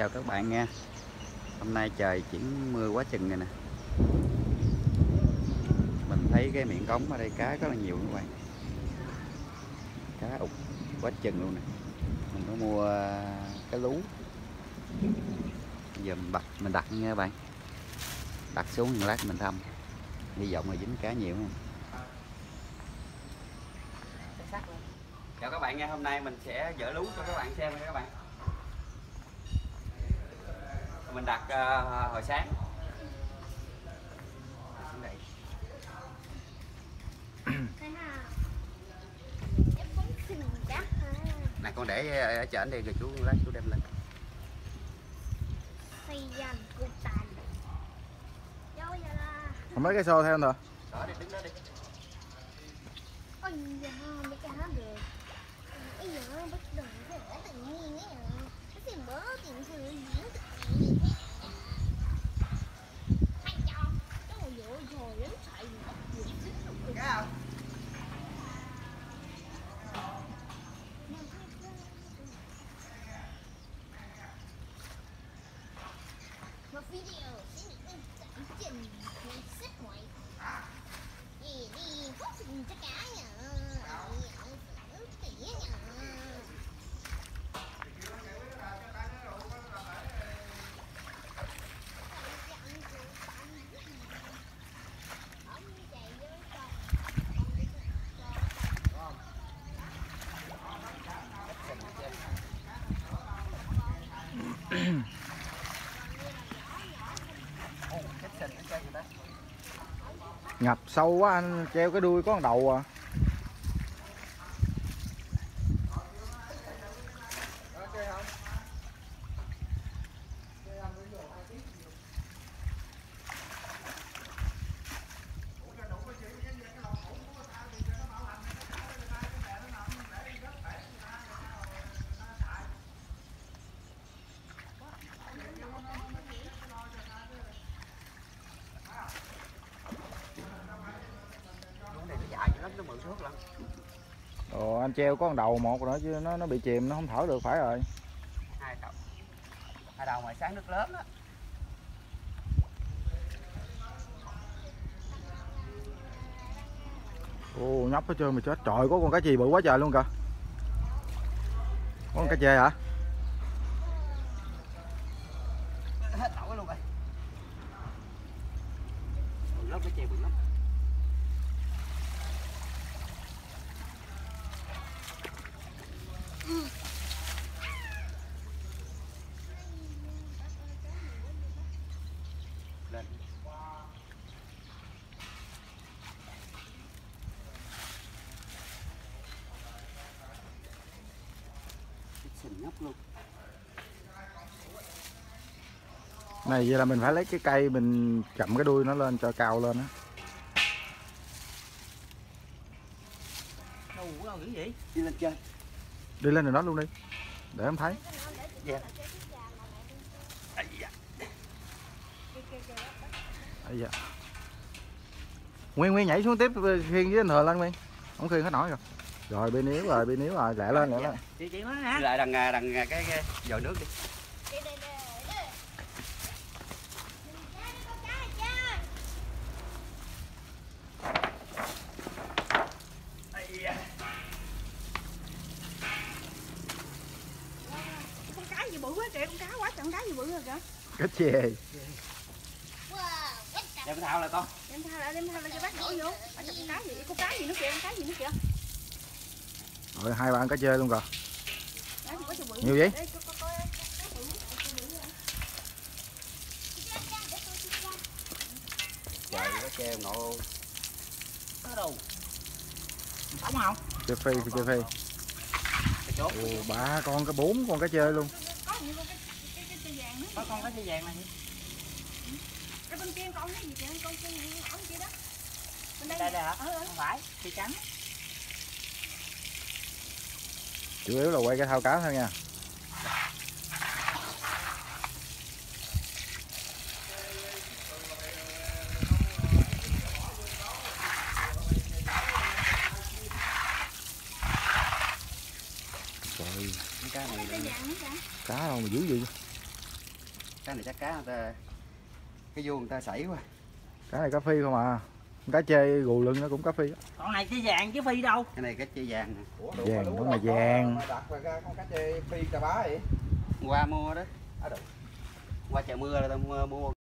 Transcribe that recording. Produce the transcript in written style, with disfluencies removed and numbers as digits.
chào các bạn nha. Hôm nay trời chuyển mưa quá chừng rồi nè. Mình thấy cái miệng cống ở đây cá rất là nhiều các bạn. Cá ụt quá chừng luôn nè. Mình có mua cái lú. Bây giờ mình đặt nha các bạn. Đặt xuống một lát mình thăm. Hy vọng là dính cá nhiều không. Chào các bạn nha, hôm nay mình sẽ dỡ lú cho các bạn xem nha các bạn. Mình đặt hồi sáng. Nè con để ở trển đi rồi chú lát chú đem lên. Không mấy cái xô theo nữa. Đó đi, đứng đó đi. Ôi giời, mấy cái hết được. Bây giờ bắt đầu phải ở tự nhiên ấy à. Cái gì bớ tiền sự diễn tự hay cho. Cái hồi dội rồi đến chạy mất gì xíu rồi. Cá không? Một video sẽ được dẫn trình ngày sách ngoại. Đi phát sinh cho cá nhờ. Tỉa nhờ. Ngập sâu quá anh treo cái đuôi có con đầu à. Nó mượn thuốc lắm. Ồ, anh treo có con đầu một nữa chứ nó bị chìm, nó không thở được phải rồi. Hai đầu ngoài sáng nước lớn đó. Ồ, nhóc hết trơn mà chết. Trời, có con cá chì bự quá trời luôn kìa. Có con cá chê hả? Hết nổi luôn rồi. Bự lắm, cái chè bự lắm. Lên. Xình nhóc luôn. Này vậy là mình phải lấy cái cây mình chậm cái đuôi nó lên cho cao lên á. Đâu dữ vậy? Đi lên trên. Đi lên rồi đó luôn đi. Để em thấy. Yeah. Dạ. Nguyên nhảy xuống tiếp khiêng với anh Hờ lên Nguyên. Không khiêng hết nổi rồi. Rồi bên yếu rồi, lẹ lên. Chị nó hả? Lại đằng cái vòi nước đi. Con cá gì bự quá kìa, con cá quá trời, con cá gì bự rồi kìa. Cá chê. Đem thao lại con. Đem thao lại cho bác đổ vô. Con cá gì nữa kìa. Rồi 2-3 con cá chê luôn rồi. Quá trời bự. Nhiều vậy? Trời có chê nộ. Có đâu. Sống không? Chê phi. Ồ, 3 con, 4 con cá chê luôn. Có nhiều con cái vàng nữa. Có con cá chê vàng này. Cái bên kia con cái gì kìa, con nhỏ kia đó. Bên Đây hả? Không phải, cây trắng. Chủ yếu là quay cái thao cá thôi nha. Trời, Cá này cá đâu mà dữ gì. Cái này chắc cá người ta, cái vuông người ta sảy quá. Cá này cá phi không à. Cá chê gù lưng nó cũng cá phi. Con này cái vàng chứ phi đâu. Cái này cá chê vàng nè. Vàng, đúng là vàng. Đặt ra con cá chê phi cà bá vậy. Qua mua đó. Qua trời mưa là tao mua